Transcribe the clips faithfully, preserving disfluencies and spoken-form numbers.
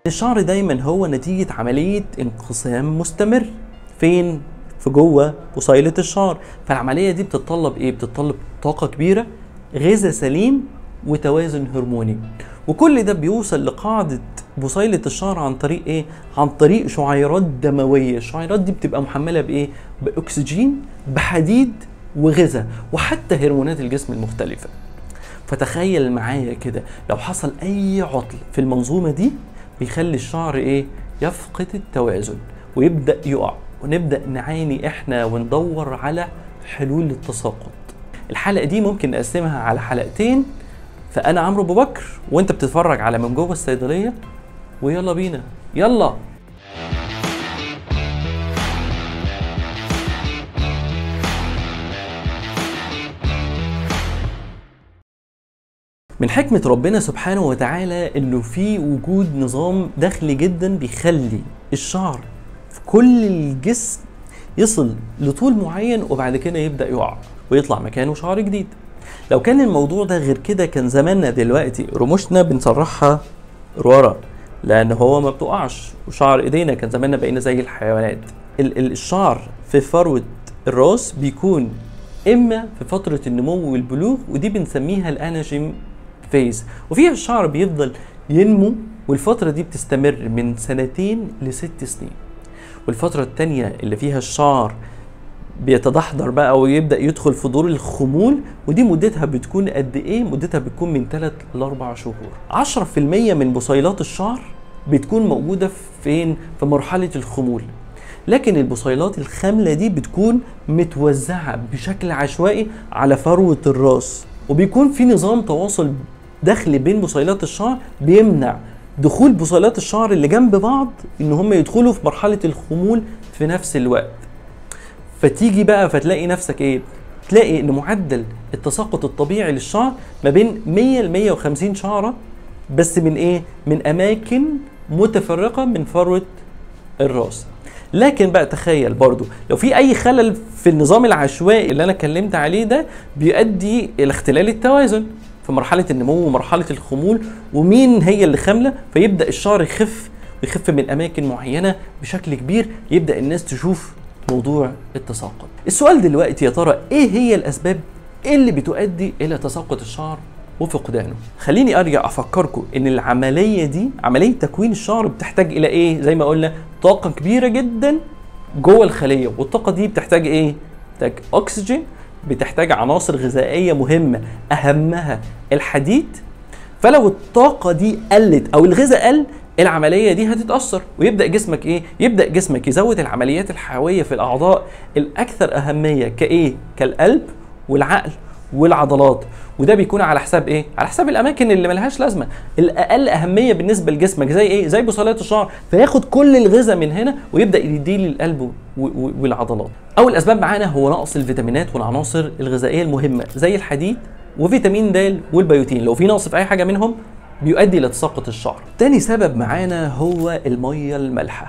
الشعر دايما هو نتيجة عملية انقسام مستمر فين؟ في جوه بصيلة الشعر. فالعملية دي بتتطلب ايه؟ بتتطلب طاقة كبيرة، غذاء سليم، وتوازن هرموني. وكل ده بيوصل لقاعدة بصيلة الشعر عن طريق ايه؟ عن طريق شعيرات دموية. الشعيرات دي بتبقى محملة بايه؟ باكسجين، بحديد، وغذاء، وحتى هرمونات الجسم المختلفة. فتخيل معايا كده لو حصل اي عطل في المنظومة دي بيخلي الشعر ايه؟ يفقد التوازن ويبدأ يقع، ونبدأ نعاني احنا وندور على حلول للتساقط. الحلقة دي ممكن نقسمها على حلقتين، فأنا عمرو أبو بكر وأنت بتتفرج على من جوه الصيدلية، ويلا بينا يلا. من حكمة ربنا سبحانه وتعالى انه في وجود نظام داخلي جدا بيخلي الشعر في كل الجسم يصل لطول معين وبعد كده يبدأ يقع ويطلع مكانه شعر جديد. لو كان الموضوع ده غير كده كان زماننا دلوقتي رموشنا بنسرحها لورا لان هو ما بتقعش، وشعر ايدينا كان زماننا بقينا زي الحيوانات. الشعر في فروة الراس بيكون اما في فترة النمو والبلوغ، ودي بنسميها الاناجيم فيز، وفيها الشعر بيفضل ينمو، والفترة دي بتستمر من سنتين لست سنين. والفترة التانية اللي فيها الشعر بيتدحضر بقى ويبدأ يدخل في دور الخمول، ودي مدتها بتكون قد ايه؟ مدتها بتكون من ثلاثة لأربع شهور. عشرة في المية من بصيلات الشعر بتكون موجودة فين؟ في مرحلة الخمول. لكن البصيلات الخاملة دي بتكون متوزعة بشكل عشوائي على فروة الراس، وبيكون في نظام تواصل داخلي بين بصيلات الشعر بيمنع دخول بصيلات الشعر اللي جنب بعض ان هم يدخلوا في مرحلة الخمول في نفس الوقت. فتيجي بقى فتلاقي نفسك ايه؟ تلاقي ان معدل التساقط الطبيعي للشعر ما بين مية ل مية وخمسين شعرة، بس من ايه؟ من اماكن متفرقة من فروة الراس. لكن بقى تخيل برضو لو في اي خلل في النظام العشوائي اللي انا اتكلمت عليه ده بيؤدي الى اختلال التوازن في مرحلة النمو ومرحلة الخمول، ومين هي اللي خاملة، فيبدأ الشعر يخف ويخف من اماكن معينة بشكل كبير، يبدأ الناس تشوف موضوع التساقط. السؤال دلوقتي يا ترى ايه هي الاسباب اللي بتؤدي الى تساقط الشعر وفقدانه؟ خليني ارجع افكركم ان العملية دي، عملية تكوين الشعر، بتحتاج الى ايه؟ زي ما قلنا طاقة كبيرة جدا جوه الخلية، والطاقة دي بتحتاج ايه؟ بتحتاج اكسجين، بتحتاج عناصر غذائية مهمة اهمها الحديد. فلو الطاقة دي قلت او الغذاء قل، العملية دي هتتأثر، ويبدأ جسمك ايه؟ يبدأ جسمك يزود العمليات الحيوية في الاعضاء الاكثر اهمية كايه؟ كالقلب والعقل والعضلات. وده بيكون على حساب ايه؟ على حساب الاماكن اللي ملهاش لازمه، الاقل اهميه بالنسبه لجسمك، زي ايه؟ زي بصيلات الشعر، فياخد كل الغذاء من هنا ويبدا يديه للقلب والعضلات. اول اسباب معانا هو نقص الفيتامينات والعناصر الغذائيه المهمه زي الحديد وفيتامين د والبيوتين. لو في نقص في اي حاجه منهم بيؤدي لتساقط الشعر. تاني سبب معانا هو الميه المالحه،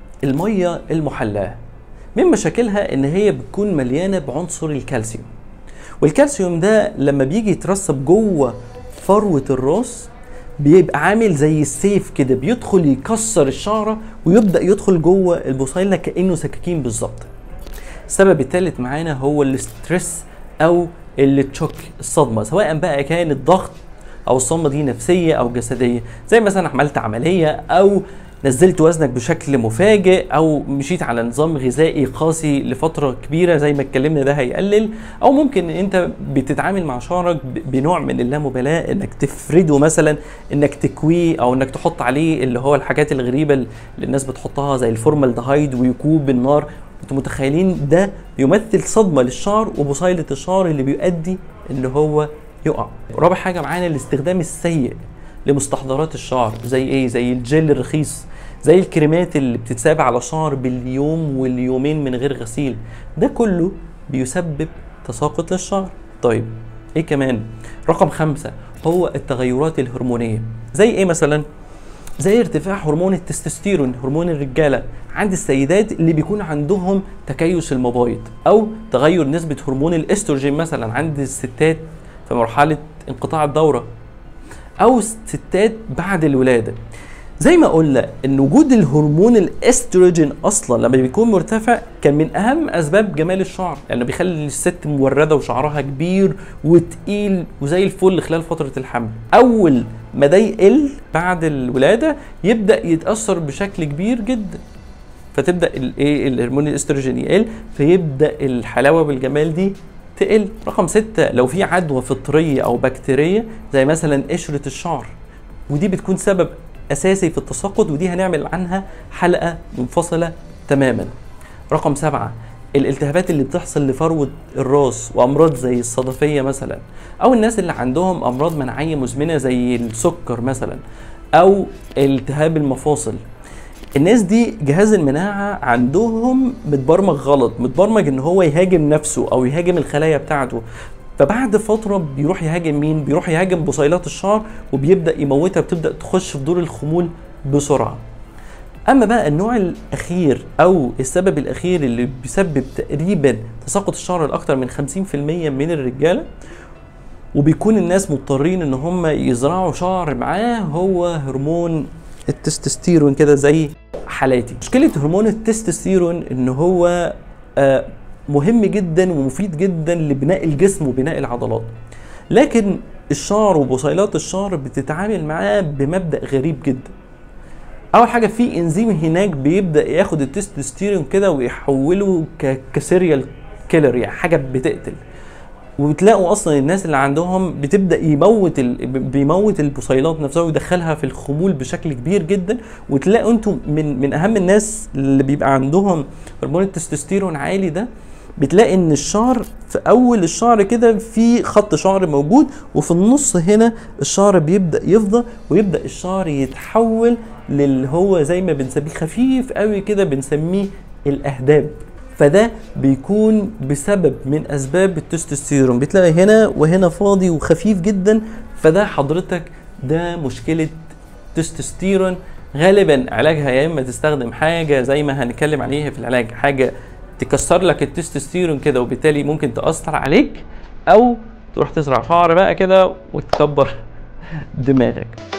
الميه المحلاه. من مشاكلها ان هي بتكون مليانه بعنصر الكالسيوم، والكالسيوم ده لما بيجي يترسب جوه فروة الراس بيبقى عامل زي السيف كده، بيدخل يكسر الشعرة ويبدأ يدخل جوه البصيلة كأنه سكاكين بالظبط. السبب الثالث معانا هو الاسترس او التشوك، الصدمة، سواء بقى كانت ضغط او الصدمة دي نفسية او جسدية، زي مثلا عملت عملية او نزلت وزنك بشكل مفاجئ او مشيت على نظام غذائي قاسي لفترة كبيرة زي ما اتكلمنا، ده هيقلل. او ممكن انت بتتعامل مع شعرك بنوع من اللامبالاة، انك تفرده مثلا، انك تكويه، او انك تحط عليه اللي هو الحاجات الغريبة اللي الناس بتحطها زي الفورمالدهايد ويكوب بالنار. انتوا متخيلين ده بيمثل صدمة للشعر وبصيلة الشعر اللي بيؤدي ان هو يقع. رابع حاجة معانا الاستخدام السيء لمستحضرات الشعر، زي ايه؟ زي الجل الرخيص، زي الكريمات اللي بتتساب على الشعر باليوم واليومين من غير غسيل. ده كله بيسبب تساقط للشعر. طيب ايه كمان؟ رقم خمسة هو التغيرات الهرمونية. زي ايه مثلا؟ زي ارتفاع هرمون التستوستيرون، هرمون الرجالة، عند السيدات اللي بيكون عندهم تكيس المبايض، او تغير نسبة هرمون الاستروجين مثلا عند الستات في مرحلة انقطاع الدورة، او ستات بعد الولادة. زي ما قلنا ان وجود الهرمون الاستروجين اصلا لما بيكون مرتفع كان من اهم اسباب جمال الشعر، لانه يعني بيخلي الست مورده وشعرها كبير وتقيل وزي الفل خلال فتره الحمل. اول ما ده يقل بعد الولاده يبدا يتاثر بشكل كبير جدا، فتبدا الايه الهرمون الاستروجين يقل، فيبدا الحلاوه والجمال دي تقل. رقم ستة، لو في عدوى فطريه او بكتيريه زي مثلا قشره الشعر، ودي بتكون سبب اساسي في التساقط، ودي هنعمل عنها حلقه منفصله تماما. رقم سبعة، الالتهابات اللي بتحصل لفروه الراس وامراض زي الصدفيه مثلا، او الناس اللي عندهم امراض مناعيه مزمنه زي السكر مثلا، او التهاب المفاصل. الناس دي جهاز المناعه عندهم متبرمج غلط، متبرمج ان هو يهاجم نفسه او يهاجم الخلايا بتاعته، فبعد فتره بيروح يهاجم مين؟ بيروح يهاجم بصيلات الشعر وبيبدا يموتها، بتبدا تخش في دور الخمول بسرعه. اما بقى النوع الاخير او السبب الاخير اللي بيسبب تقريبا تساقط الشعر لاكثر من خمسين في المية من الرجاله، وبيكون الناس مضطرين ان هم يزرعوا شعر معاه، هو هرمون التستوستيرون كده زي حالاتي. مشكله هرمون التستوستيرون ان هو آه مهم جدا ومفيد جدا لبناء الجسم وبناء العضلات، لكن الشعر وبصيلات الشعر بتتعامل معاه بمبدأ غريب جدا. اول حاجه في انزيم هناك بيبدا ياخد التستوستيرون كده ويحوله كسيريال كيلر، يعني حاجه بتقتل. وبتلاقوا اصلا الناس اللي عندهم بتبدا يموت ال... بيموت البصيلات نفسها ويدخلها في الخمول بشكل كبير جدا. وتلاقوا انتم من من اهم الناس اللي بيبقى عندهم هرمون التستوستيرون عالي ده، بتلاقي ان الشعر في اول الشعر كده في خط شعر موجود، وفي النص هنا الشعر بيبدا يفضى ويبدا الشعر يتحول للي هو زي ما بنسميه خفيف قوي كده، بنسميه الاهداب. فده بيكون بسبب من اسباب التستوستيرون، بتلاقي هنا وهنا فاضي وخفيف جدا، فده حضرتك ده مشكله تستوستيرون. غالبا علاجها يا اما تستخدم حاجه زي ما هنتكلم عليها في العلاج، حاجه تكسر لك التستوستيرون كده وبالتالي ممكن تاثر عليك، او تروح تزرع شعر بقى كده وتكبر دماغك.